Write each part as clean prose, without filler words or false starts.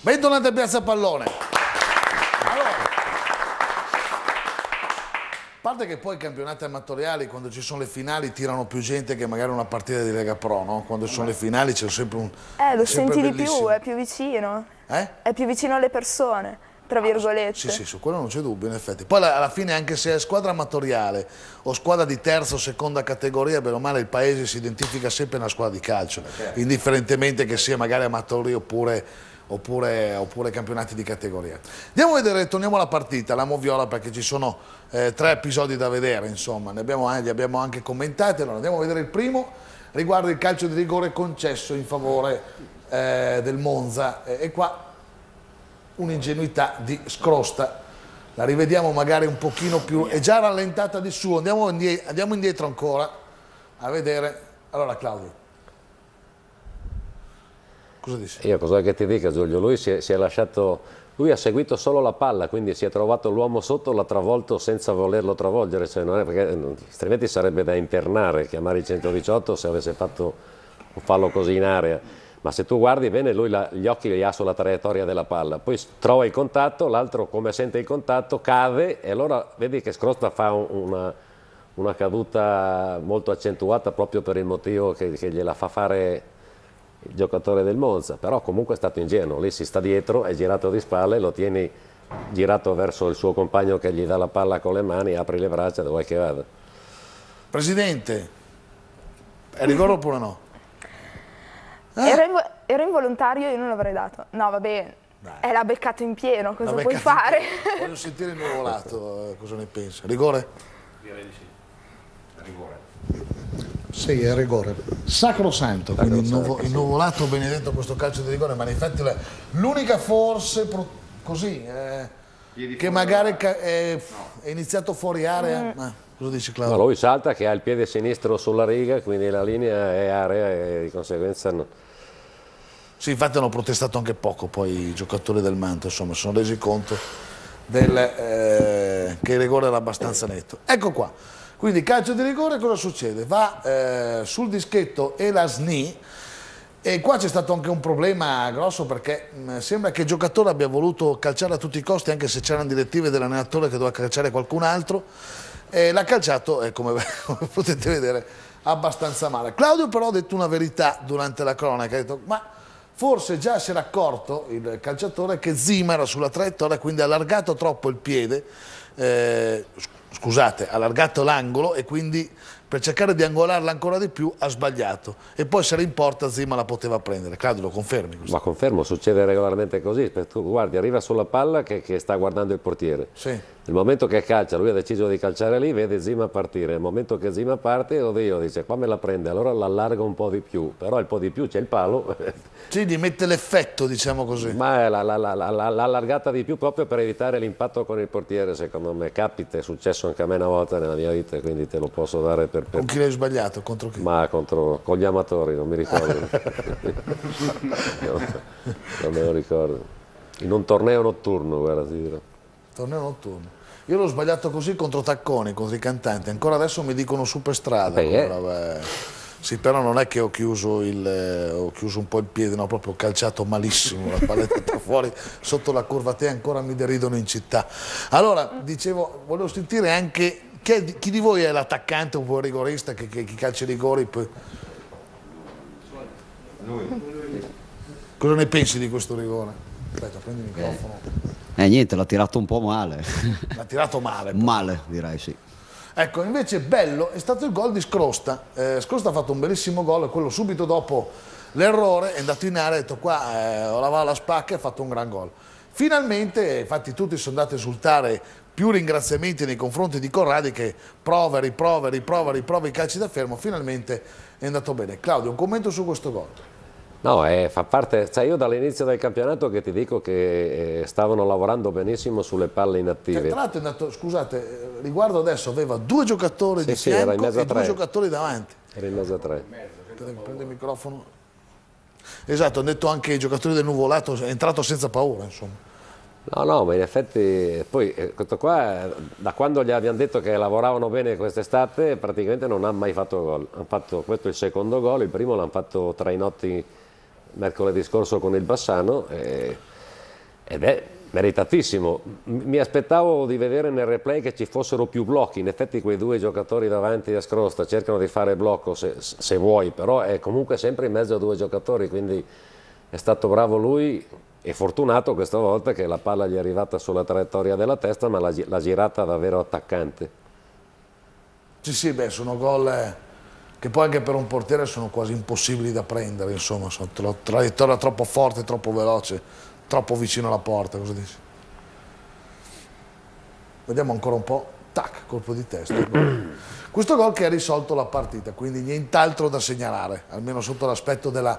Bentornati a Piazza Pallone. Allora, a parte che poi i campionati amatoriali, quando ci sono le finali, tirano più gente che magari una partita di Lega Pro, no? Quando ci sono le finali c'è sempre un... lo senti di più, è più vicino. È più vicino alle persone, tra virgolette. Sì, su quello non c'è dubbio, in effetti. Poi alla fine, anche se è squadra amatoriale o squadra di terza o seconda categoria, bene o male il paese si identifica sempre nella squadra di calcio, indifferentemente che sia magari amatori oppure campionati di categoria. Andiamo a vedere, torniamo alla partita, la Moviola, perché ci sono 3 episodi da vedere, insomma, li abbiamo anche commentati. Allora andiamo a vedere il primo, riguarda il calcio di rigore concesso in favore del Monza, e qua un'ingenuità di Scrosta, la rivediamo magari un pochino più, è già rallentata di suo, andiamo indietro ancora a vedere. Allora Claudio, cosa dici? Io cosa che ti dica, Giulio, lui si è lasciato, lui ha seguito solo la palla, quindi si è trovato l'uomo sotto, l'ha travolto senza volerlo travolgere, cioè non è, perché altrimenti sarebbe da internare, chiamare il 118 se avesse fatto un fallo così in area. Ma se tu guardi bene, lui gli occhi li ha sulla traiettoria della palla, poi trova il contatto, l'altro come sente il contatto cade, e allora vedi che Scrosta fa una caduta molto accentuata proprio per il motivo che gliela fa fare il giocatore del Monza, però comunque è stato ingenuo, lì si sta dietro, è girato di spalle, lo tieni girato verso il suo compagno che gli dà la palla con le mani, apri le braccia, dove vuoi che vada. Presidente, è rigore oppure no? Era involontario, io non l'avrei dato. No, va bene, l'ha beccato in pieno, cosa puoi fare? Voglio sentire il Nuvolato, cosa ne pensa? Rigore? Direi di sì, è rigore. Sì, è rigore. Sacrosanto, quindi il Nuvolato benedetto questo calcio di rigore, ma in effetti l'unica forse così, che magari è iniziato fuori area. Cosa dici Claudio? No, lui salta che ha il piede sinistro sulla riga, quindi la linea è area e di conseguenza no. Sì, infatti hanno protestato anche poco poi i giocatori del Manto, insomma, si sono resi conto che il rigore era abbastanza netto. Ecco qua, quindi calcio di rigore, cosa succede? Va sul dischetto Elasni, e qua c'è stato anche un problema grosso, perché sembra che il giocatore abbia voluto calciare a tutti i costi, anche se c'erano direttive dell'allenatore che doveva calciare qualcun altro, e l'ha calciato, come potete vedere, abbastanza male. Claudio però ha detto una verità durante la cronaca, ha detto ma forse già si era accorto il calciatore che Zima era sulla traiettoria, quindi ha allargato troppo il piede, scusate, ha allargato l'angolo, e quindi per cercare di angolarla ancora di più ha sbagliato, e poi se era in porta Zima la poteva prendere. Claudio, lo confermi? Ma confermo, succede regolarmente così, tu guardi, arriva sulla palla che sta guardando il portiere. Sì. Nel momento che calcia, lui ha deciso di calciare lì, vede Zima partire, nel momento che Zima parte, oddio, dice qua me la prende, allora l'allarga un po' di più, però il po' di più c'è il palo. Sì, gli mette l'effetto, diciamo così. Ma l'ha allargata di più proprio per evitare l'impatto con il portiere, secondo me. Capita, è successo anche a me una volta nella mia vita, quindi te lo posso dare per... Con chi l'hai sbagliato? Contro chi? Ma con gli amatori, non mi ricordo. Non me lo ricordo. In un torneo notturno, guarda, ti dirò. Torneo notturno. Io l'ho sbagliato così contro Tacconi, contro i cantanti, ancora adesso mi dicono Superstrada. Sì, però non è che ho chiuso un po' il piede, no, proprio ho calciato malissimo, la palla è andata fuori sotto la curvatea, ancora mi deridono in città. Allora, dicevo, volevo sentire anche chi di voi è l'attaccante o un po' il rigorista che calcia i rigori. Poi... Cosa ne pensi di questo rigore? Aspetta, prendi il microfono. Niente, l'ha tirato un po' male. L'ha tirato male. Male, direi, sì. Ecco, invece bello è stato il gol di Scrosta. Scrosta ha fatto un bellissimo gol, e quello subito dopo l'errore è andato in area, ha detto qua ho lavato la spacca e ha fatto un gran gol. Finalmente, infatti tutti sono andati a esultare, più ringraziamenti nei confronti di Corradi che prova i calci da fermo, finalmente è andato bene. Claudio, un commento su questo gol? No, fa parte, cioè io dall'inizio del campionato che ti dico che stavano lavorando benissimo sulle palle inattive. Tra l'altro è andato, scusate, riguardo adesso aveva 2 giocatori di fianco e 2 giocatori davanti. Era in mezzo a 3. Prende il microfono. Esatto, hanno detto anche i giocatori del Nuvolato, è entrato senza paura, insomma. No, ma in effetti, poi questo qua, da quando gli abbiamo detto che lavoravano bene quest'estate, praticamente non ha mai fatto gol. Hanno fatto, questo è il secondo gol, il primo l'hanno fatto Trainotti mercoledì scorso con il Bassano. ed è meritatissimo. Mi aspettavo di vedere nel replay che ci fossero più blocchi, in effetti quei due giocatori davanti a scrosta cercano di fare blocco se vuoi, però è comunque sempre in mezzo a due giocatori, quindi è stato bravo lui e fortunato questa volta che la palla gli è arrivata sulla traiettoria della testa, ma l'ha girata davvero attaccante. Sì, beh, sono gol che poi anche per un portiere sono quasi impossibili da prendere, insomma, sono traiettoria troppo forte, troppo veloce, troppo vicino alla porta, cosa dici? Vediamo ancora un po', tac, colpo di testa. Questo gol che ha risolto la partita, quindi nient'altro da segnalare, almeno sotto l'aspetto della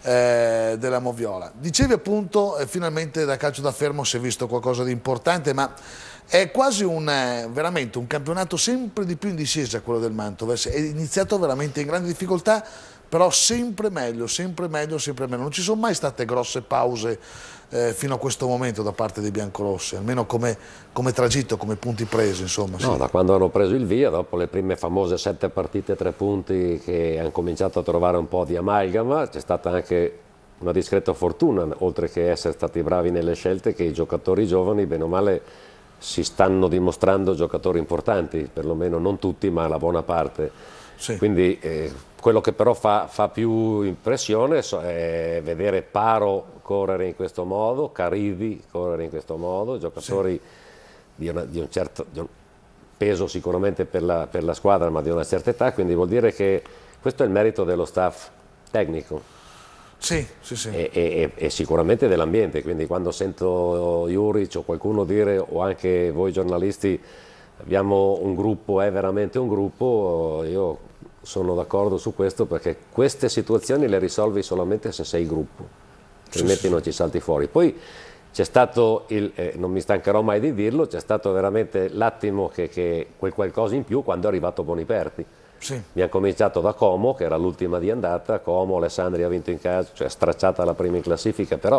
Moviola. Dicevi appunto, finalmente da calcio da fermo si è visto qualcosa di importante, ma è quasi veramente un campionato sempre di più in discesa quello del Mantova, è iniziato veramente in grande difficoltà, però sempre meglio, sempre meglio, sempre meglio. Non ci sono mai state grosse pause fino a questo momento da parte dei biancorossi, almeno come tragitto, come punti presi, insomma. No, sì. Da quando hanno preso il via, dopo le prime famose 7 partite 3 punti che hanno cominciato a trovare un po' di amalgama, c'è stata anche una discreta fortuna, oltre che essere stati bravi nelle scelte, che i giocatori giovani, bene o male, si stanno dimostrando giocatori importanti, perlomeno non tutti, ma la buona parte. Sì. Quindi quello che però fa più impressione è vedere Paro correre in questo modo, Caridi correre in questo modo, giocatori di un certo peso sicuramente per la squadra, ma di una certa età, quindi vuol dire che questo è il merito dello staff tecnico. Sì, sì, sì. E sicuramente dell'ambiente, quindi quando sento Juric o qualcuno dire, o anche voi giornalisti, abbiamo un gruppo, è veramente un gruppo, io sono d'accordo su questo, perché queste situazioni le risolvi solamente se sei gruppo, altrimenti non ci salti fuori. Poi c'è stato, non mi stancherò mai di dirlo, c'è stato veramente l'attimo che quel qualcosa in più quando è arrivato Boniperti. Sì. Abbiamo cominciato da Como, che era l'ultima di andata, Como, Alessandria ha vinto in casa, cioè stracciata la prima in classifica, però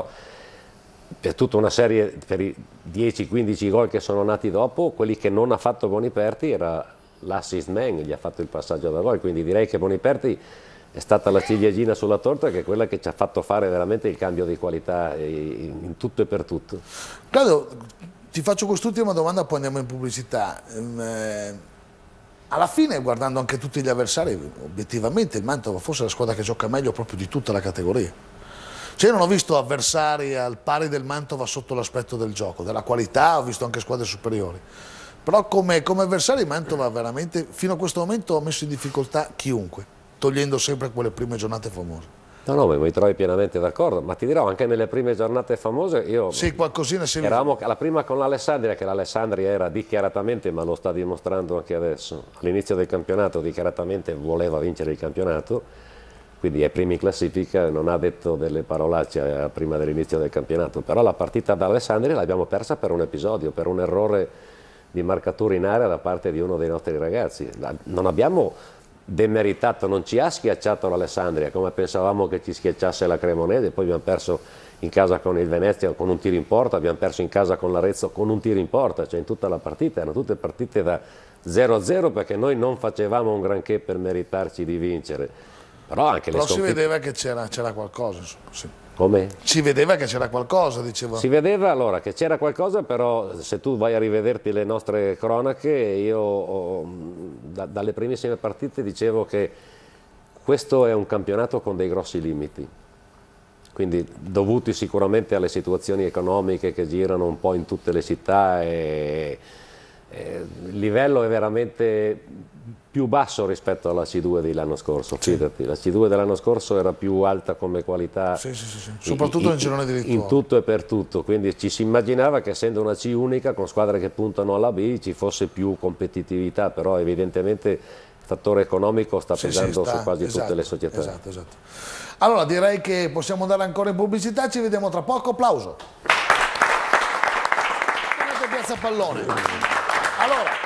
per tutta una serie, per i 10-15 gol che sono nati dopo, quelli che non ha fatto Boniperti era l'assist man, gli ha fatto il passaggio da gol, quindi direi che Boniperti è stata la ciliegina sulla torta, che è quella che ci ha fatto fare veramente il cambio di qualità in tutto e per tutto. Claudio, ti faccio quest'ultima domanda, poi andiamo in pubblicità. Alla fine, guardando anche tutti gli avversari, obiettivamente il Mantova forse è la squadra che gioca meglio proprio di tutta la categoria. Cioè, io non ho visto avversari al pari del Mantova sotto l'aspetto del gioco, della qualità, ho visto anche squadre superiori. Però come avversari il Mantova veramente, fino a questo momento, ha messo in difficoltà chiunque, togliendo sempre quelle prime giornate famose. No, mi trovi pienamente d'accordo, ma ti dirò, anche nelle prime giornate famose, io... Sì, qualcosina si eravamo la prima con l'Alessandria, che l'Alessandria era dichiaratamente, ma lo sta dimostrando anche adesso, all'inizio del campionato dichiaratamente voleva vincere il campionato, quindi è prima in classifica, non ha detto delle parolacce prima dell'inizio del campionato, però la partita dall'Alessandria l'abbiamo persa per un episodio, per un errore di marcatura in area da parte di uno dei nostri ragazzi. Non abbiamo demeritato, non ci ha schiacciato l'Alessandria come pensavamo che ci schiacciasse la Cremonese, poi abbiamo perso in casa con il Venezia con un tiro in porta, abbiamo perso in casa con l'Arezzo con un tiro in porta, cioè in tutta la partita, erano tutte partite da 0-0 perché noi non facevamo un granché per meritarci di vincere. Però anche le si vedeva che c'era qualcosa, insomma, sì. Come? Si vedeva che c'era qualcosa, dicevo. Si vedeva allora che c'era qualcosa, però se tu vai a rivederti le nostre cronache, io dalle primissime partite dicevo che questo è un campionato con dei grossi limiti, quindi dovuti sicuramente alle situazioni economiche che girano un po' in tutte le città, il livello è veramente più basso rispetto alla C2 dell'anno scorso, fidati. La C2 dell'anno scorso era più alta come qualità, sì. Soprattutto nel girone di ritorno. In tutto e per tutto, quindi ci si immaginava che essendo una C unica con squadre che puntano alla B ci fosse più competitività, però evidentemente il fattore economico sta pesando su quasi tutte le società. Esatto. Allora direi che possiamo andare ancora in pubblicità, ci vediamo tra poco, applauso. Piazza Pallone. Allora,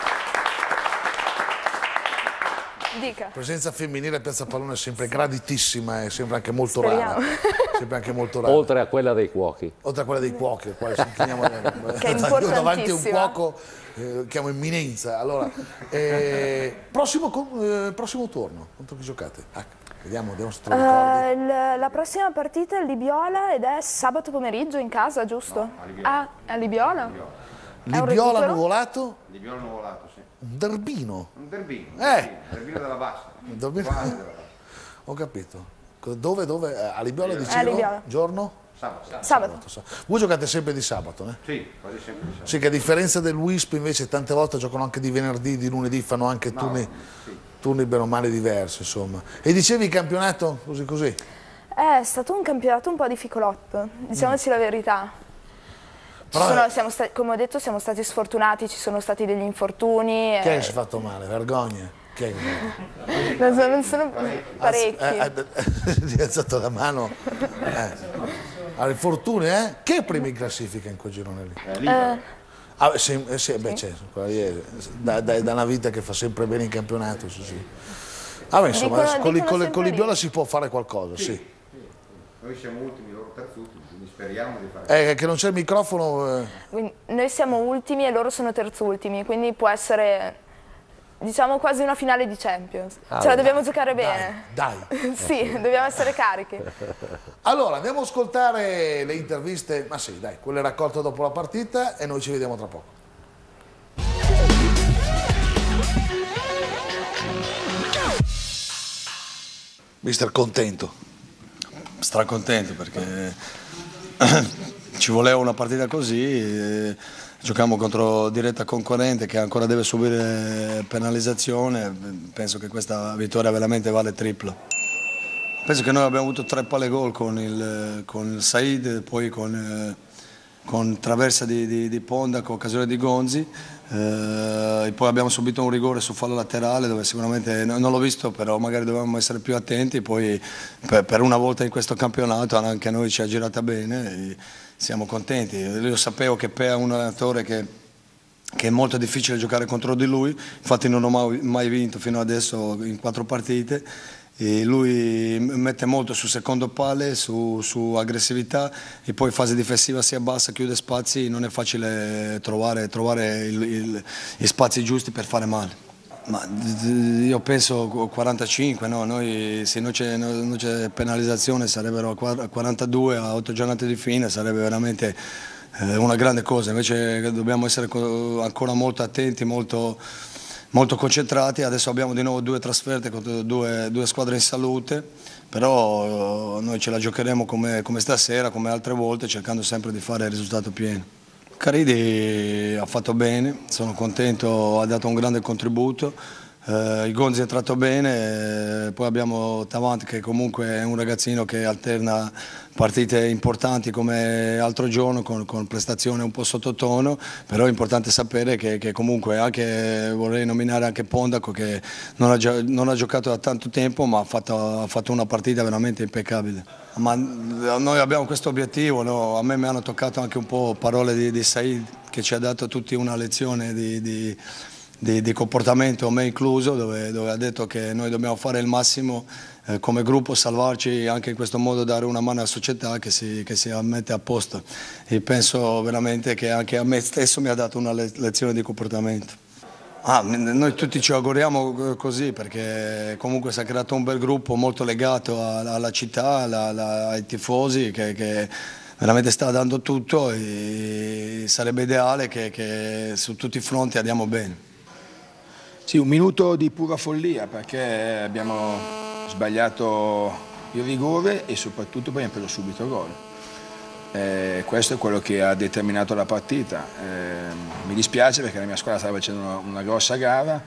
dica. Presenza femminile a Piazza Pallone è sempre graditissima e sempre anche molto rara. Sempre anche molto rara. Oltre a quella dei cuochi. Oltre a quella dei cuochi, qua ci incliniamo che è importantissima. Davanti a un cuoco chiamo imminenza. Allora, prossimo turno, contro chi giocate? Vediamo se te lo ricordi. La prossima partita è il Libiola ed è sabato pomeriggio in casa, giusto? No, a Libiola. Ah, a Libiola? Libiola Nuvolato? Libiola Nuvolato, sì. Un derbino. Un derbino. Un derbino della bassa. Un derbino. Quasi della bassa. Ho capito. Dove? A Libiola dicevo? A Libiola. Giorno? Sabato. Voi giocate sempre di sabato, eh? Sì, quasi sempre di sabato. Sì, che a differenza del WISP invece tante volte giocano anche di venerdì, di lunedì, fanno anche turni bene o male diversi, insomma. E dicevi il campionato così? È stato un campionato un po' difficolotto, diciamoci la verità. Come ho detto, siamo stati sfortunati, ci sono stati degli infortuni. Chi è che si è fatto male? Vergogna? Chi è che... Non sono parecchi. Ti hai alzato la mano. Allora, infortuni, eh? Chi è primo in classifica in quel girone lì? Da una vita che fa sempre bene in campionato, sì. Insomma, con Libiola si può fare qualcosa, sì. Noi siamo ultimi, loro terzultimi, quindi speriamo di fare. Che non c'è il microfono. Noi siamo ultimi e loro sono terzultimi, quindi può essere, diciamo, quasi una finale di Champions. Ce la dobbiamo giocare bene. Dai. Sì, dobbiamo essere carichi. Allora, andiamo ad ascoltare le interviste, ma sì, dai, quelle raccolte dopo la partita e noi ci vediamo tra poco. Mister, contento? Stracontento perché ci voleva una partita così, giochiamo contro diretta concorrente che ancora deve subire penalizzazione, penso che questa vittoria veramente vale triplo. Penso che noi abbiamo avuto 3 palle gol con il Said, poi con traversa di Ponda, con occasione di Gonzi, e poi abbiamo subito un rigore su fallo laterale dove sicuramente non l'ho visto, però magari dovevamo essere più attenti. Poi per una volta in questo campionato anche a noi ci ha girata bene e siamo contenti. Io sapevo che Pea è un allenatore che è molto difficile giocare contro di lui, infatti non ho mai vinto fino adesso in 4 partite. E lui mette molto su secondo pale, su aggressività, e poi fase difensiva si abbassa, chiude spazi, non è facile trovare gli spazi giusti per fare male. Ma io penso 45, no? Se non c'è penalizzazione sarebbero 42 a 8 giornate di fine, sarebbe veramente una grande cosa, invece dobbiamo essere ancora molto attenti, molto concentrati. Adesso abbiamo di nuovo 2 trasferte contro due squadre in salute, però noi ce la giocheremo come stasera, come altre volte, cercando sempre di fare il risultato pieno. Caridi ha fatto bene, sono contento, ha dato un grande contributo. Il Gonzi è entrato bene, poi abbiamo Tavant che comunque è un ragazzino che alterna partite importanti come l'altro giorno con prestazioni un po' sottotono, però è importante sapere che comunque vorrei nominare anche Pondaco che non ha giocato da tanto tempo ma ha fatto una partita veramente impeccabile. Ma noi abbiamo questo obiettivo, no? A me mi hanno toccato anche un po' parole di Said che ci ha dato tutti una lezione di comportamento, me incluso, dove ha detto che noi dobbiamo fare il massimo come gruppo, salvarci, anche in questo modo dare una mano alla società che si mette a posto. E penso veramente che anche a me stesso mi ha dato una lezione di comportamento. Noi tutti ci auguriamo così, perché comunque si è creato un bel gruppo molto legato alla città, ai tifosi, che veramente sta dando tutto, e sarebbe ideale che su tutti i fronti andiamo bene. Sì, un minuto di pura follia, perché abbiamo sbagliato il rigore e soprattutto abbiamo preso subito il gol. Questo è quello che ha determinato la partita. Mi dispiace perché la mia squadra stava facendo una grossa gara,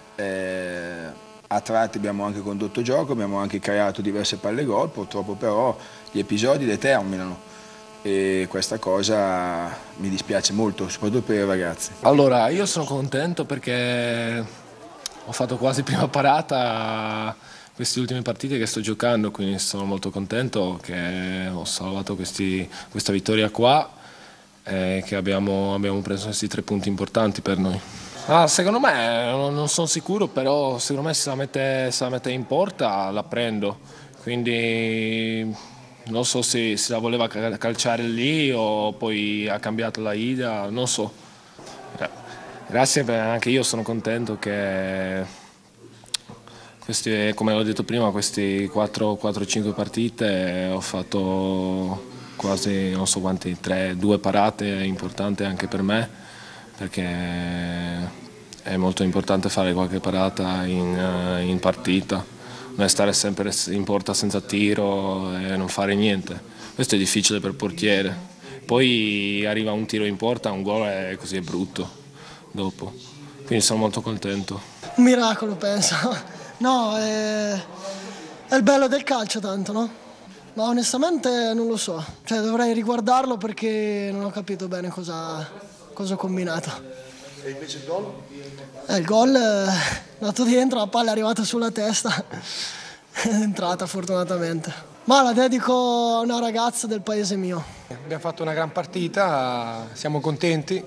a tratti abbiamo anche condotto gioco, abbiamo anche creato diverse palle gol, purtroppo però gli episodi determinano. E questa cosa mi dispiace molto, soprattutto per i ragazzi. Allora, io sono contento perché ho fatto quasi prima parata queste ultime partite che sto giocando, quindi sono molto contento che ho salvato questa vittoria qua e che abbiamo preso questi 3 punti importanti per noi. Secondo me, non sono sicuro, però secondo me se la mette in porta la prendo, quindi non so se la voleva calciare lì o poi ha cambiato la idea, non so. Grazie, anche io sono contento che come ho detto prima, queste 4-5 partite ho fatto quasi non so quanti, 2 parate importanti anche per me, perché è molto importante fare qualche parata in partita, non è stare sempre in porta senza tiro e non fare niente. Questo è difficile per il portiere. Poi arriva un tiro in porta, un gol e così è brutto dopo. Quindi sono molto contento. Un miracolo, penso. No, è il bello del calcio tanto, no? Ma onestamente non lo so, cioè dovrei riguardarlo perché non ho capito bene cosa ho combinato. E invece il gol? Il gol è andato dentro, la palla è arrivata sulla testa, è entrata fortunatamente. Ma la dedico a una ragazza del paese mio. Abbiamo fatto una gran partita, siamo contenti.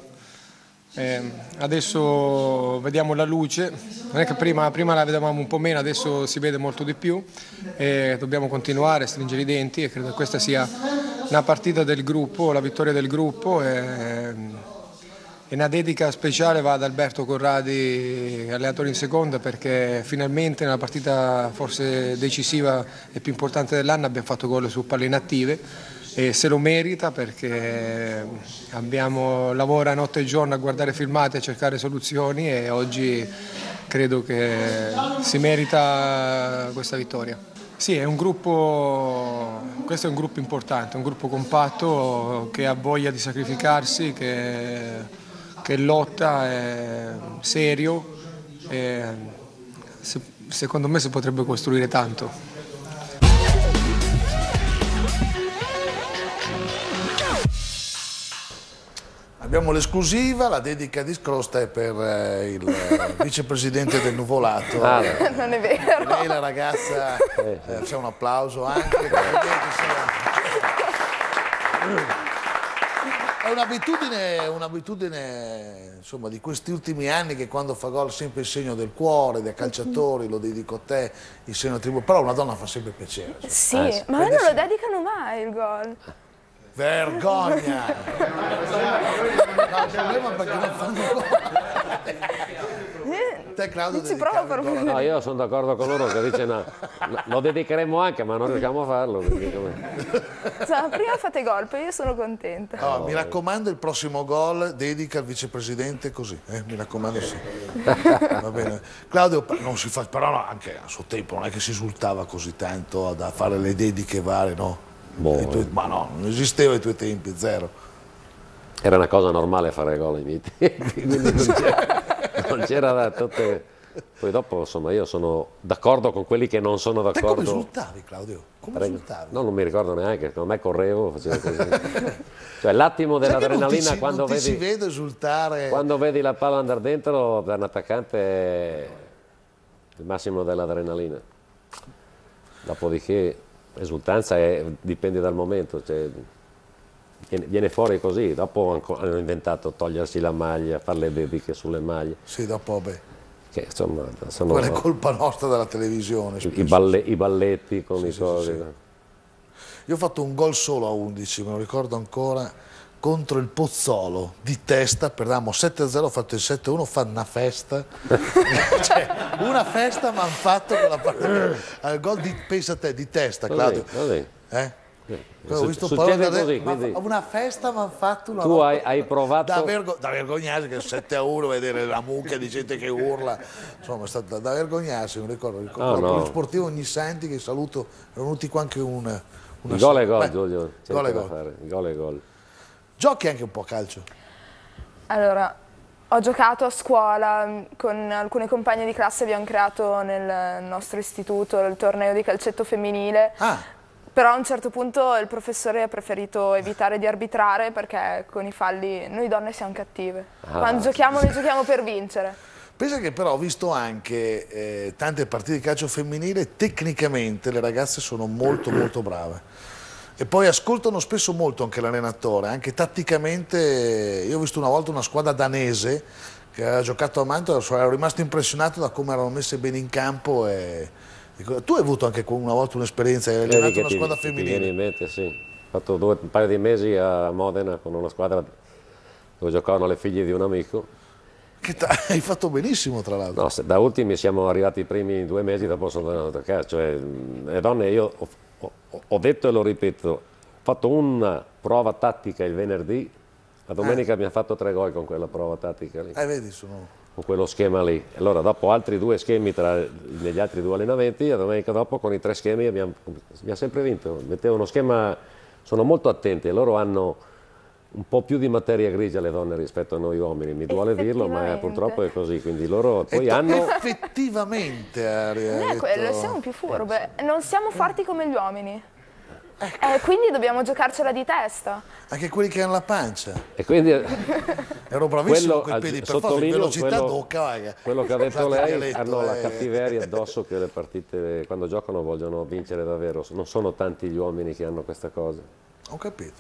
Adesso vediamo la luce, non è che prima la vedevamo un po' meno, adesso si vede molto di più e dobbiamo continuare a stringere i denti e credo che questa sia una partita del gruppo, la vittoria del gruppo e una dedica speciale va ad Alberto Corradi, allenatore in seconda, perché finalmente nella partita forse decisiva e più importante dell'anno abbiamo fatto gol su palle inattive. E se lo merita perché lavora notte e giorno a guardare filmati, a cercare soluzioni e oggi credo che si merita questa vittoria. Sì, questo è un gruppo importante, un gruppo compatto che ha voglia di sacrificarsi, che lotta, è serio e secondo me si potrebbe costruire tanto. Abbiamo l'esclusiva, la dedica di Scrosta è per il vicepresidente del Nuvolato. Non è vero. Lei la ragazza, c'è un applauso anche. È un'abitudine insomma, di questi ultimi anni che quando fa gol sempre il segno del cuore, dei calciatori, lo dedico a te, il segno del tribù. Però una donna fa sempre piacere. Sì, ma a me non lo dedicano mai il gol. Vergogna! No, il problema è perché non fanno gol. Te Claudio No, io sono d'accordo con loro che dice no, lo dedicheremo anche ma non riusciamo a farlo. Prima fate gol, poi io sono contenta. No, mi raccomando il prossimo gol dedica al vicepresidente così, mi raccomando sì. Va bene. Claudio non si fa, però no, anche a suo tempo non è che si esultava così tanto da fare le dediche varie, no? Ma no, non esisteva ai tuoi tempi, zero. Era una cosa normale fare gol ai miei tempi, quindi non c'era da tutte. Poi dopo insomma io sono d'accordo con quelli che non sono d'accordo. Come esultavi, Claudio? Come esultavi? No, non mi ricordo neanche, secondo me correvo, facevo così. Cioè l'attimo dell'adrenalina quando vedi. Si vede esultare. Quando vedi la palla andare dentro per un attaccante è il massimo dell'adrenalina. Dopodiché esultanza dipende dal momento, cioè, viene fuori così, dopo hanno inventato togliersi la maglia, fare le dediche sulle maglie. Sì, dopo beh. Che, insomma, quella è colpa nostra della televisione. I balletti con i cosi. Sì. Io ho fatto un gol solo a 11, me lo ricordo ancora, contro il Pozzolo, di testa, perdavamo 7-0, ho fatto il 7-1, fa una festa. Cioè, una festa mi hanno fatto con la partita. Al gol di, pensa a te, di testa, Claudio. Così. Ho visto così, quindi... una festa mi hanno fatto una tu hai provato da vergognarsi che 7-1 vedere la mucchia di gente che urla, insomma è stato da vergognarsi, mi ricordo no. Sportivo Ognissanti che saluto, è venuti qua anche una gol e gol, Giulio, gol e gol. Gol e gol. Giochi anche un po' a calcio? Allora, ho giocato a scuola, con alcune compagne di classe abbiamo creato nel nostro istituto il torneo di calcetto femminile. Però a un certo punto il professore ha preferito evitare di arbitrare perché con i falli noi donne siamo cattive. Quando giochiamo noi giochiamo per vincere. Pensa che però ho visto anche tante partite di calcio femminile, tecnicamente le ragazze sono molto molto brave. E poi ascoltano spesso molto anche l'allenatore, anche tatticamente. Io ho visto una volta una squadra danese che aveva giocato a Mantova, ero rimasto impressionato da come erano messe bene in campo. Tu hai avuto anche una volta un'esperienza, hai allenato una squadra femminile? Mi viene in mente, sì. Ho fatto un paio di mesi a Modena con una squadra dove giocavano le figlie di un amico. Hai fatto benissimo, tra l'altro. No, da ultimi siamo arrivati i primi 2 mesi dopo sono tornato a casa. Cioè, le donne, io ho detto e lo ripeto, ho fatto una prova tattica il venerdì, la domenica abbiamo fatto 3 gol con quella prova tattica lì. Vedi, con quello schema lì. Allora dopo altri 2 schemi negli altri 2 allenamenti, la domenica dopo con i 3 schemi abbiamo sempre vinto. Mettevo uno schema, sono molto attenti, loro hanno un po' più di materia grigia le donne rispetto a noi uomini, mi duole dirlo, ma purtroppo è così, quindi loro poi hanno... Effettivamente, Aria. Non è quello, siamo più furbe, non siamo forti come gli uomini. Quindi dobbiamo giocarcela di testa. Anche quelli che hanno la pancia. E quindi ero bravissimo con i piedi, per forza di velocità d'occa. Quello che ha detto lei, hanno la cattiveria addosso che le partite, quando giocano, vogliono vincere davvero. Non sono tanti gli uomini che hanno questa cosa. Ho capito.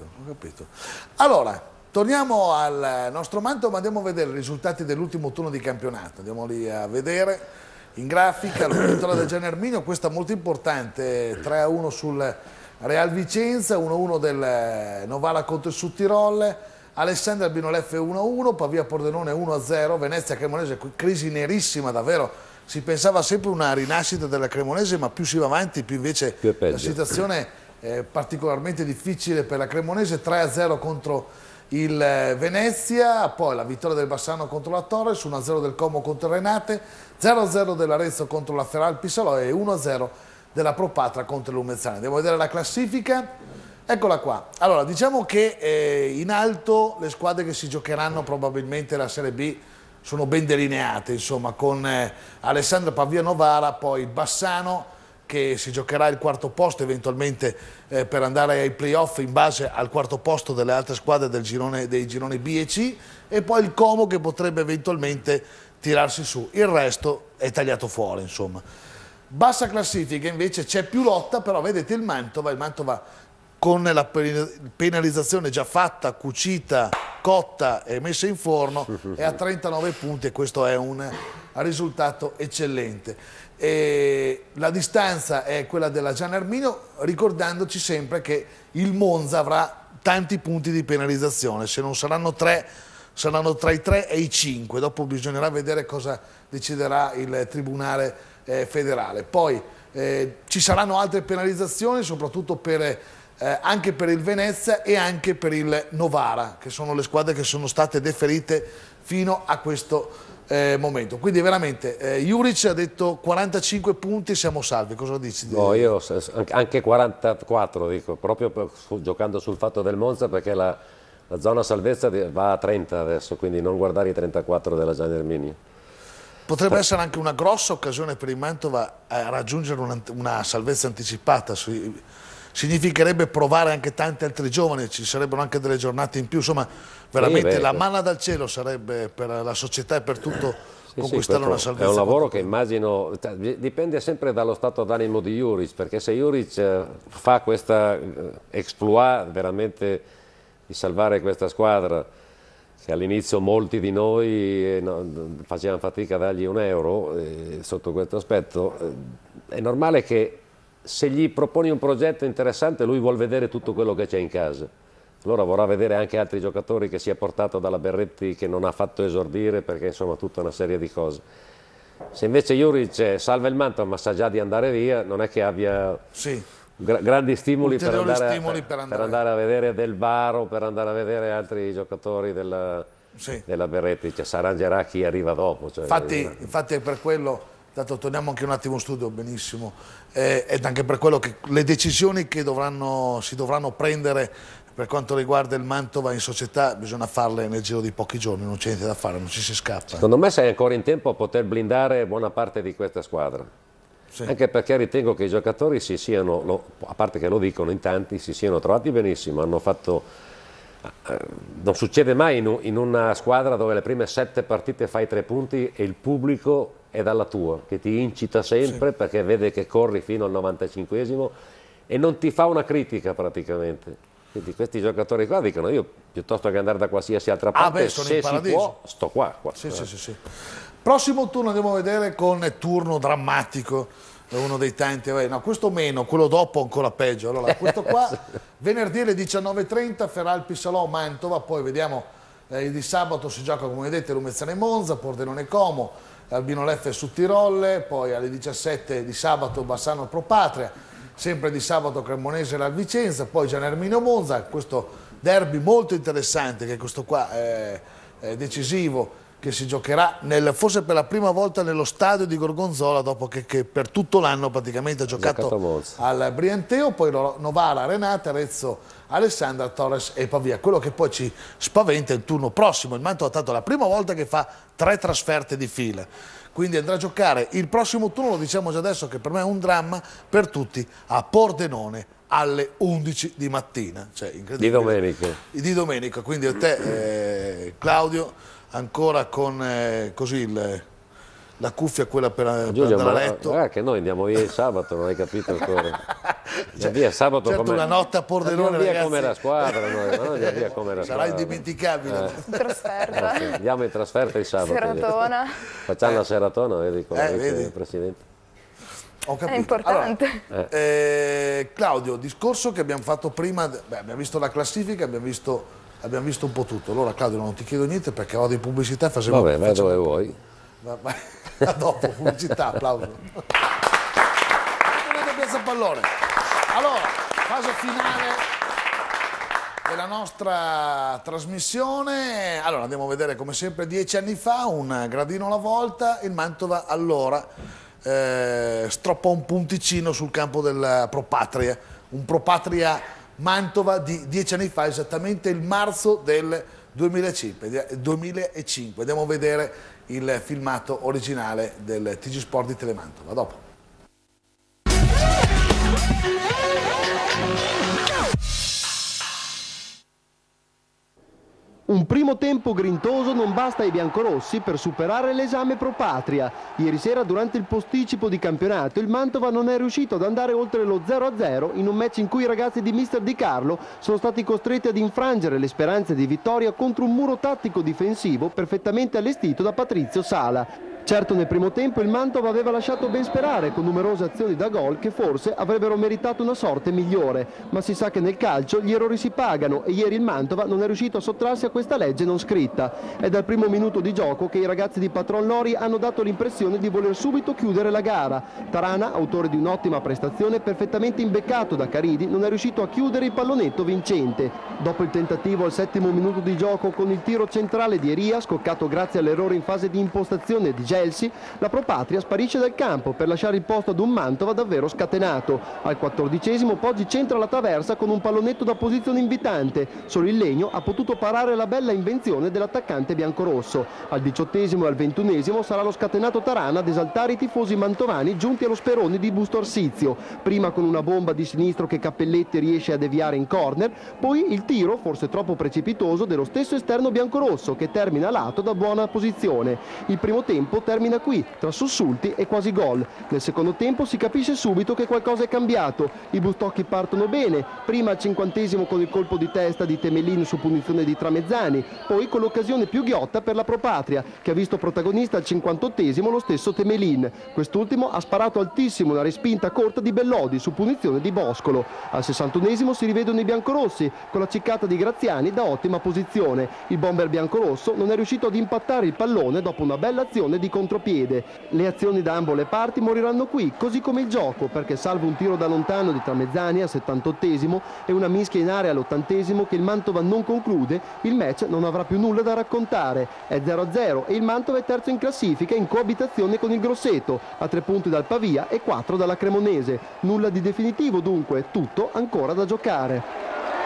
Allora, torniamo al nostro Mantova, andiamo a vedere i risultati dell'ultimo turno di campionato. Andiamo lì a vedere in grafica la vittoria del Gian Erminio, questa molto importante, 3-1 sul Real Vicenza, 1-1 del Novara contro il Sudtirol, Alessandria Albino-Leffe 1-1, Pavia Pordenone 1-0, Venezia Cremonese, crisi nerissima davvero, si pensava sempre una rinascita della Cremonese, ma più si va avanti più invece la situazione è particolarmente difficile per la Cremonese, 3-0 contro il Venezia, poi la vittoria del Bassano contro la Torres, 1-0 del Como contro il Renate, 0-0 dell'Arezzo contro la Feralpi Salò e 1-0 della Propatra contro l'Umezzane. Andiamo a vedere la classifica, eccola qua. Allora, diciamo che in alto le squadre che si giocheranno probabilmente la Serie B sono ben delineate, insomma, con Alessandria Pavia Novara, poi il Bassano che si giocherà il 4° posto eventualmente per andare ai playoff in base al 4° posto delle altre squadre dei gironi B e C, e poi il Como che potrebbe eventualmente tirarsi su. Il resto è tagliato fuori, insomma. Bassa classifica invece, c'è più lotta, però vedete il Mantova con la penalizzazione già fatta, cucita, cotta e messa in forno è a 39 punti e questo è un risultato eccellente. La distanza è quella della Gian Erminio, ricordandoci sempre che il Monza avrà tanti punti di penalizzazione, se non saranno 3 saranno tra i 3 e i 5, dopo bisognerà vedere cosa deciderà il Tribunale federale. Poi ci saranno altre penalizzazioni, soprattutto anche per il Venezia e anche per il Novara, che sono le squadre che sono state deferite fino a questo momento. Quindi veramente Juric ha detto 45 punti, siamo salvi. Cosa dici? No, io anche 44 dico, proprio giocando sul fatto del Monza, perché la zona salvezza va a 30 adesso, quindi non guardare i 34 della Gian Erminio. Potrebbe essere anche una grossa occasione per il Mantova a raggiungere una salvezza anticipata. Significherebbe provare anche tanti altri giovani, ci sarebbero anche delle giornate in più, insomma veramente la manna dal cielo sarebbe per la società e per tutto conquistare una salvezza. È un lavoro che immagino, dipende sempre dallo stato d'animo di Juric, perché se Juric fa questa exploit veramente di salvare questa squadra, che all'inizio molti di noi facevano fatica a dargli €1 sotto questo aspetto, è normale che se gli proponi un progetto interessante lui vuol vedere tutto quello che c'è in casa. Allora vorrà vedere anche altri giocatori che si è portato dalla Berretti, che non ha fatto esordire, perché insomma tutta una serie di cose. Se invece Juric salva il Mantova ma sa già di andare via, non è che abbia grandi stimoli per andare a vedere Del Baro, per andare a vedere altri giocatori della Berretti, cioè, si arrangerà chi arriva dopo. Cioè, infatti è per quello, dato torniamo anche un attimo in studio, benissimo, ed anche per quello che le decisioni che si dovranno prendere per quanto riguarda il Mantova in società bisogna farle nel giro di pochi giorni, non c'è niente da fare, non ci si scappa. Secondo me sei ancora in tempo a poter blindare buona parte di questa squadra. Anche perché ritengo che i giocatori si siano, a parte che lo dicono in tanti, si siano trovati benissimo, hanno fatto, non succede mai in una squadra dove le prime 7 partite fai 3 punti e il pubblico è dalla tua, che ti incita sempre perché vede che corri fino al 95esimo e non ti fa una critica praticamente. Quindi questi giocatori qua dicono io piuttosto che andare da qualsiasi altra parte, se si può, sto qua. Prossimo turno andiamo a vedere con turno drammatico, uno dei tanti, no, questo meno, quello dopo ancora peggio. Allora, questo qua, venerdì alle 19:30, Feralpi Salò, Mantova, poi vediamo Di sabato si gioca, come vedete, Lumezzane Monza, Pordenone Como, Albino Leffe su Tirol, poi alle 17 di sabato Bassano Pro Patria, sempre di sabato Cremonese la Vicenza, poi Gian Erminio Monza, questo derby molto interessante, che questo qua è decisivo, che si giocherà forse per la prima volta nello stadio di Gorgonzola, dopo che per tutto l'anno praticamente ha giocato al Brianteo, poi Novara, Renate, Arezzo, Alessandra, Torres e Pavia. Quello che poi ci spaventa è il turno prossimo. Il Mantova è stato la prima volta che fa 3 trasferte di fila, quindi andrà a giocare il prossimo turno, lo diciamo già adesso che per me è un dramma per tutti, a Pordenone alle 11 di mattina, cioè incredibile. Di domenica, quindi a te Claudio ancora con così la cuffia quella per andare a letto. Guarda che noi andiamo via il sabato, non hai capito ancora. Cioè, via sabato certo, una notte a Pordenone, via come la squadra, noi via come la sarà indimenticabile. Trasferta. Andiamo in trasferta il sabato. Seratona. Facciamo la seratona, vedi come dice il Presidente. Ho capito. È importante. Allora, Claudio, discorso che abbiamo fatto prima, abbiamo visto la classifica, abbiamo visto un po' tutto. Allora Claudio non ti chiedo niente perché vado in pubblicità. Vabbè, vai dove vuoi. A dopo, pubblicità, applauso. Piazza Pallone. Allora, fase finale della nostra trasmissione. Allora andiamo a vedere come sempre 10 anni fa, un gradino alla volta. Il Mantova allora stroppa un punticino sul campo del Pro Patria, un Pro Patria Mantova di 10 anni fa, esattamente il marzo del 2005. Andiamo a vedere il filmato originale del TG Sport di Telemantova. A dopo. Un primo tempo grintoso non basta ai biancorossi per superare l'esame Pro Patria. Ieri sera, durante il posticipo di campionato, il Mantova non è riuscito ad andare oltre lo 0-0 in un match in cui i ragazzi di mister Di Carlo sono stati costretti ad infrangere le speranze di vittoria contro un muro tattico difensivo perfettamente allestito da Patrizio Sala. Certo, nel primo tempo il Mantova aveva lasciato ben sperare con numerose azioni da gol che forse avrebbero meritato una sorte migliore, ma si sa che nel calcio gli errori si pagano e ieri il Mantova non è riuscito a sottrarsi a questa legge non scritta. È dal primo minuto di gioco che i ragazzi di Patron Lori hanno dato l'impressione di voler subito chiudere la gara. Tarana, autore di un'ottima prestazione, perfettamente imbeccato da Caridi, non è riuscito a chiudere il pallonetto vincente. Dopo il tentativo al 7° minuto di gioco con il tiro centrale di Eria, scoccato grazie all'errore in fase di impostazione di Chelsea, la Pro Patria sparisce dal campo per lasciare il posto ad un Mantova davvero scatenato. Al 14° Poggi centra la traversa con un pallonetto da posizione invitante. Solo il Legno ha potuto parare la bella invenzione dell'attaccante biancorosso. Al 18° e al 21° sarà lo scatenato Tarana ad esaltare i tifosi mantovani giunti allo sperone di Busto Arsizio. Prima con una bomba di sinistro che Cappelletti riesce a deviare in corner, poi il tiro, forse troppo precipitoso, dello stesso esterno biancorosso che termina a lato da buona posizione. Il primo tempo termina qui, tra sussulti e quasi gol. Nel secondo tempo si capisce subito che qualcosa è cambiato. I Bustocchi partono bene, prima al 50° con il colpo di testa di Temelin su punizione di Tramezzani, poi con l'occasione più ghiotta per la Pro Patria, che ha visto protagonista al 58° lo stesso Temelin. Quest'ultimo ha sparato altissimo una respinta corta di Bellodi su punizione di Boscolo. Al 61° si rivedono i biancorossi con la ciccata di Graziani da ottima posizione. Il bomber biancorosso non è riuscito ad impattare il pallone dopo una bella azione di contropiede. Le azioni da ambo le parti moriranno qui, così come il gioco, perché salvo un tiro da lontano di Tramezzani al 78° e una mischia in area all'80° che il Mantova non conclude, il match non avrà più nulla da raccontare. È 0-0 e il Mantova è terzo in classifica in coabitazione con il Grosseto, a 3 punti dal Pavia e 4 dalla Cremonese. Nulla di definitivo dunque, tutto ancora da giocare.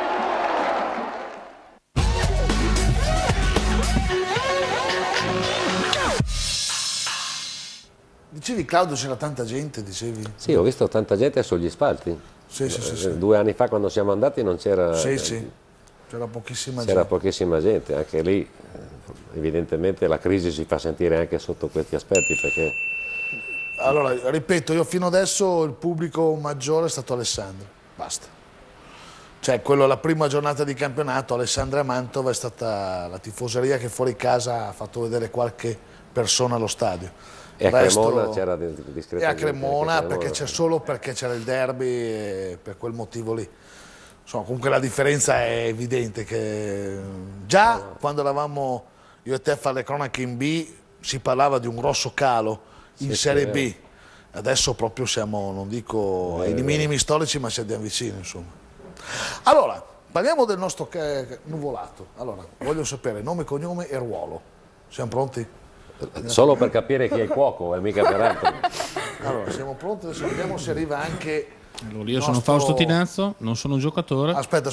Dicevi Claudio, c'era tanta gente, dicevi? Sì, ho visto tanta gente sugli spalti. Sì. 2 anni fa quando siamo andati non c'era... Sì. C'era pochissima gente. C'era pochissima gente, anche lì evidentemente la crisi si fa sentire anche sotto questi aspetti perché... Allora, ripeto, io fino adesso il pubblico maggiore è stato Alessandro, basta. Cioè, la prima giornata di campionato, Alessandria Mantova è stata la tifoseria che fuori casa ha fatto vedere qualche persona allo stadio. E a Cremona c'era discretamente. E a Cremona solo perché c'era il derby e per quel motivo lì. insomma, comunque la differenza è evidente, che già quando eravamo io e te a fare le cronache in B si parlava di un grosso calo in Serie B, adesso proprio siamo, non dico ai minimi storici, ma ci andiamo vicini, insomma. Allora, parliamo del nostro nuvolato. Allora, voglio sapere nome, cognome e ruolo. Siamo pronti? Solo per capire chi è il cuoco, mica per altro. Allora, siamo pronti, adesso vediamo se arriva anche... Allora, io sono Fausto Tinazzo, non sono un giocatore. Aspetta,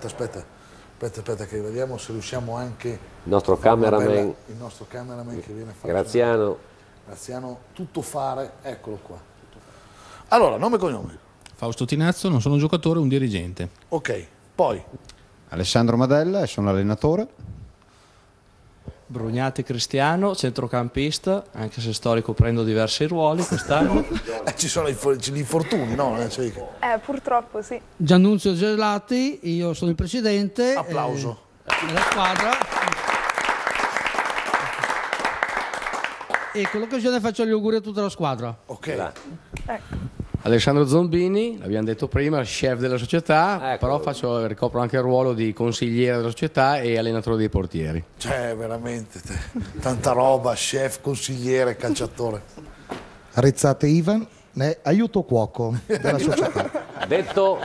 che vediamo se riusciamo anche... Il nostro cameraman. Il nostro cameraman che viene a fare... Graziano, tutto fare, eccolo qua. Allora, nome e cognome. Fausto Tinazzo, non sono un giocatore, un dirigente. Ok, poi? Alessandro Madella e sono allenatore. Brugnati Cristiano, centrocampista, anche se sto ricoprendo diversi ruoli quest'anno. Ci sono gli infortuni, no? Purtroppo sì. Giannunzio Gelati, io sono il presidente. Applauso. Della squadra. E con l'occasione faccio gli auguri a tutta la squadra. Ok. Alessandro Zombini, l'abbiamo detto prima, chef della società, però ricopro anche il ruolo di consigliere della società e allenatore dei portieri. Cioè, veramente, tanta roba, chef, consigliere, calciatore. Rizzate Ivan, aiuto cuoco della società. Detto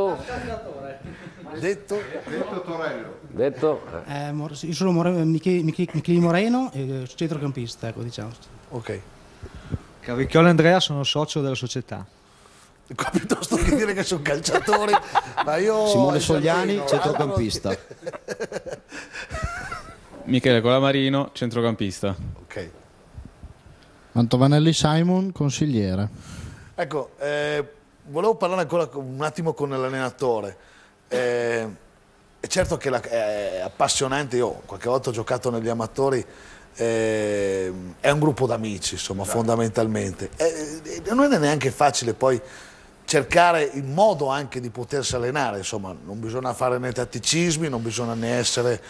Torello. Io sono Michele Moreno, centrocampista, ecco, diciamo. Ok. Cavicchiolo Andrea, sono socio della società. Piuttosto che dire che sono calciatori, ma io... Simone Sogliani, centrocampista. Michele Colamarino, centrocampista. Ok. Mantovanelli Simon, consigliere. Ecco, volevo parlare ancora un attimo con l'allenatore. È certo che è appassionante, io qualche volta ho giocato negli amatori, è un gruppo d'amici, insomma, fondamentalmente. Non è neanche facile poi cercare il modo anche di potersi allenare, insomma, non bisogna fare né tatticismi, non bisogna né essere,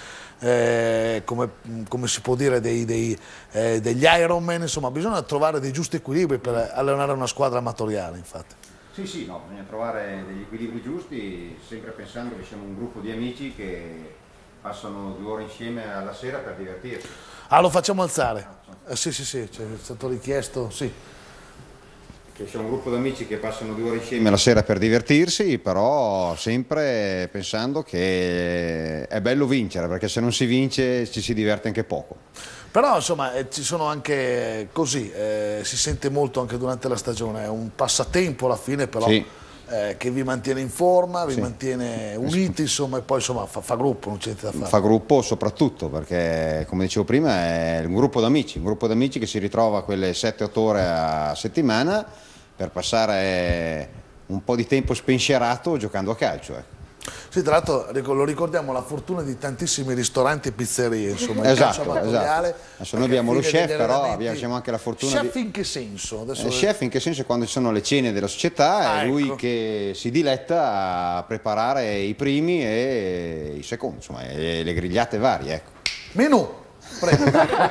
come si può dire, degli Ironman, insomma, bisogna trovare dei giusti equilibri per allenare una squadra amatoriale, infatti. Sì, no, bisogna trovare degli equilibri giusti, sempre pensando che siamo un gruppo di amici che passano 2 ore insieme alla sera per divertirsi. Ah, lo facciamo alzare? Sì, è stato richiesto, sì. Che siamo un gruppo di amici che passano 2 ore insieme La sera per divertirsi, però sempre pensando che è bello vincere, perché se non si vince ci si diverte anche poco. Però insomma ci sono anche così, si sente molto anche durante la stagione, è un passatempo alla fine, però sì. Che vi mantiene in forma, vi mantiene uniti, insomma, e poi insomma fa gruppo, non c'è niente da fare. Fa gruppo soprattutto perché, come dicevo prima, è un gruppo d'amici che si ritrova quelle 7-8 ore a settimana per passare un po' di tempo spensierato giocando a calcio. Sì, tra l'altro lo ricordiamo, la fortuna di tantissimi ristoranti e pizzerie, insomma, esatto. Adesso noi abbiamo lo chef, però abbiamo anche la fortuna chef in che senso? Chef in che senso? Quando ci sono le cene della società è lui che si diletta a preparare i primi e i secondi, insomma, e le grigliate varie, ecco. Menù! Prego.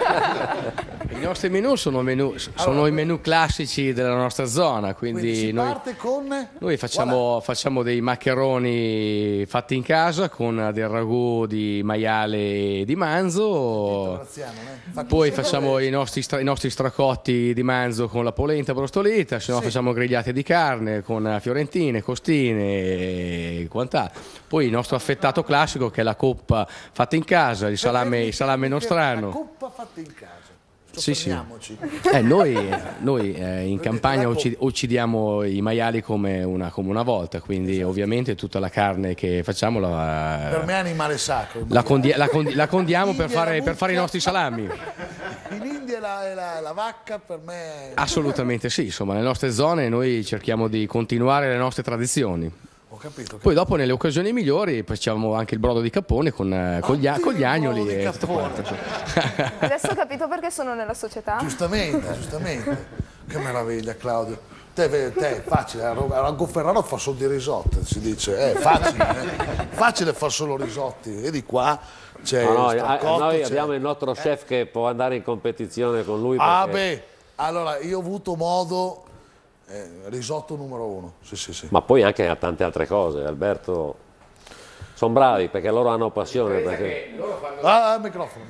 I nostri menù sono i menù classici della nostra zona, quindi si parte con... Noi facciamo dei maccheroni fatti in casa con del ragù di maiale e di manzo, poi facciamo i nostri stracotti di manzo con la polenta brostolita, se no facciamo grigliate di carne con fiorentine, costine e quant'altro. Poi il nostro affettato classico che è la coppa fatta in casa, il salame nostrano. La coppa fatta in casa. Sì. Noi in campagna uccidiamo i maiali come una volta, quindi ovviamente tutta la carne che facciamo per me è animale sacro. La condiamo per fare i nostri salami. In India la vacca per me... Assolutamente sì, insomma, nelle nostre zone noi cerchiamo di continuare le nostre tradizioni. Ho capito. Poi dopo nelle occasioni migliori facciamo anche il brodo di capone con gli agnoli e tutto quanto. Adesso ho capito perché sono nella società. Giustamente. Che meraviglia, Claudio. Te facile, Raggo Ferraro fa solo di risotti, si dice. Facile far solo risotti. E di qua c'è noi abbiamo il nostro chef che può andare in competizione con lui. Allora io ho avuto modo... risotto numero 1, sì. Ma poi anche a tante altre cose, Alberto. Sono bravi perché loro hanno passione. Perché... microfono.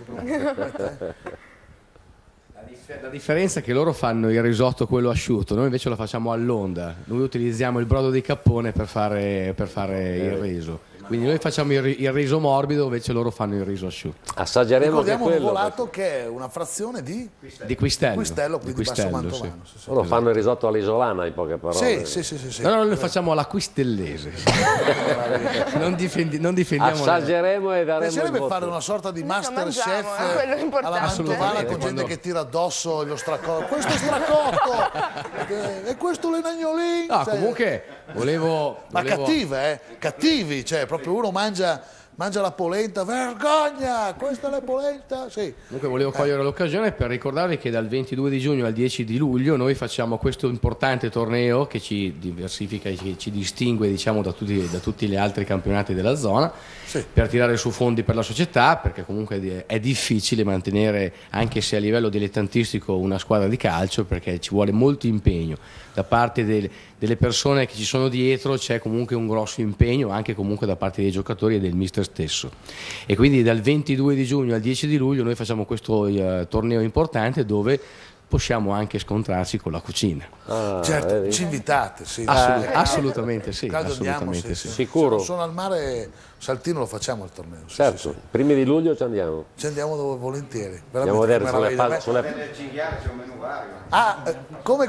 La differenza è che loro fanno il risotto quello asciutto, noi invece lo facciamo all'onda. Noi utilizziamo il brodo di cappone per fare il riso. Quindi noi facciamo il riso morbido, invece loro fanno il riso asciutto. Assaggeremo anche quello. Volato che è una frazione di Quistello. Quindi basso mantovano. Sì. Loro fanno il risotto all'isolana, in poche parole. Sì. No, noi lo facciamo alla quistellese. non difendiamo. Assaggeremo e daremo. Piacerebbe fare una sorta di Masterchef alla mantovana con gente che tira addosso lo stracotto. Questo è stracotto! E questo l'enagnolin! No, comunque volevo... Ma cattivi, cioè proprio uno mangia la polenta, vergogna, questa è la polenta, sì. Comunque volevo cogliere l'occasione per ricordarvi che dal 22 di giugno al 10 di luglio noi facciamo questo importante torneo che ci diversifica e ci distingue, diciamo, da tutti gli altri campionati della zona, per tirare su fondi per la società, perché comunque è difficile mantenere, anche se a livello dilettantistico, una squadra di calcio, perché ci vuole molto impegno da parte delle persone che ci sono dietro, c'è comunque un grosso impegno anche comunque da parte dei giocatori e del mister stesso, e quindi dal 22 di giugno al 10 di luglio noi facciamo questo torneo importante dove possiamo anche scontrarci con la cucina. Certo, ci invitate, sì. Assolutamente sì. Assolutamente sì. Sicuro. Se sono al mare, Saltino lo facciamo il torneo. Certo, primi di luglio ci andiamo. Ci andiamo volentieri. Andiamo a vedere Nel cinghiale c'è un menù vario. Come?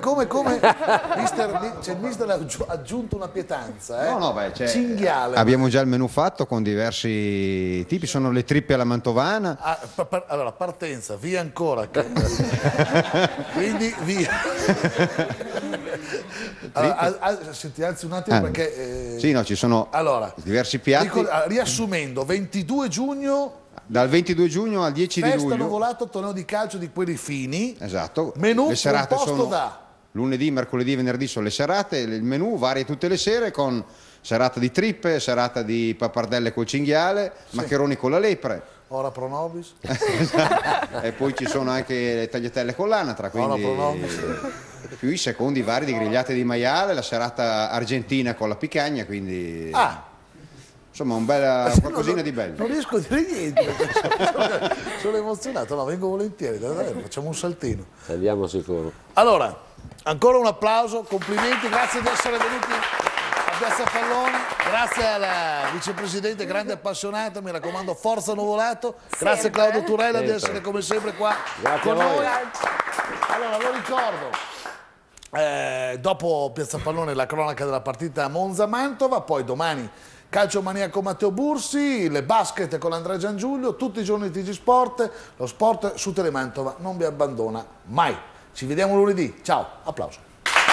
Il mister ha aggiunto una pietanza. No, cinghiale. Abbiamo già il menù fatto con diversi tipi, sono le trippe alla mantovana. Allora, partenza, via ancora. Quindi via. Se ti alzi un attimo perché... Sì, no, ci sono diversi piatti. Riassumendo, 22 giugno... Dal 22 giugno al 10 di luglio. Festa Nuvolato, torneo di calcio di quelli fini. Esatto. Menù le serate composto sono lunedì, mercoledì e venerdì sono le serate, il menù varia tutte le sere con serata di trippe, serata di pappardelle col cinghiale, maccheroni con la lepre. Ora pro nobis. E poi ci sono anche le tagliatelle con l'anatra, quindi più i secondi vari di grigliate di maiale, la serata argentina con la picagna, quindi insomma un bel qualcosina di bello. Non riesco a dire niente, sono emozionato, no, vengo volentieri, facciamo un saltino. Andiamo sicuro. Allora, ancora un applauso, complimenti, grazie di essere venuti a Piazza Pallone, grazie alla vicepresidente, grande appassionata, mi raccomando, forza Nuvolato, grazie Claudio Turella di essere come sempre qua con noi. Allora, lo ricordo, dopo Piazza Pallone la cronaca della partita Monza-Mantova, poi domani Calcio Maniaco Matteo Bursi, le basket con Andrea Giangiulio, tutti i giorni TG Sport, lo sport su Telemantova non vi abbandona mai. Ci vediamo lunedì, ciao, applauso.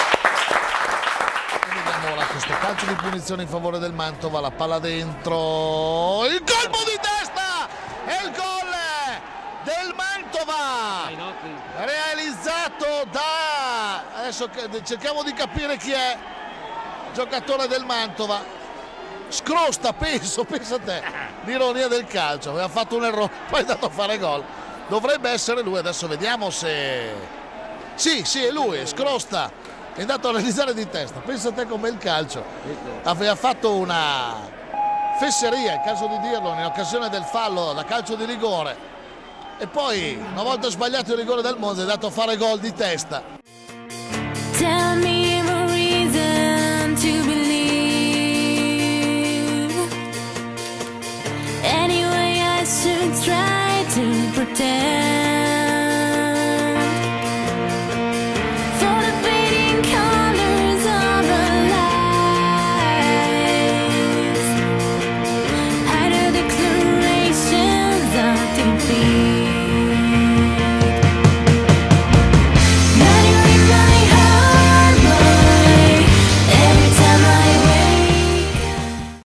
Vediamo ora questo calcio di punizione in favore del Mantova, la palla dentro, il colpo di testa e il gol del Mantova, realizzato da, adesso cerchiamo di capire chi è, giocatore del Mantova. Scrosta, pensa a te, l'ironia del calcio, aveva fatto un errore, poi è andato a fare gol, dovrebbe essere lui, adesso vediamo se... Sì, è lui, Scrosta, è andato a realizzare di testa, pensa a te com'è il calcio, aveva fatto una fesseria, in caso di dirlo, in occasione del fallo da calcio di rigore, e poi una volta sbagliato il rigore del Monza è andato a fare gol di testa.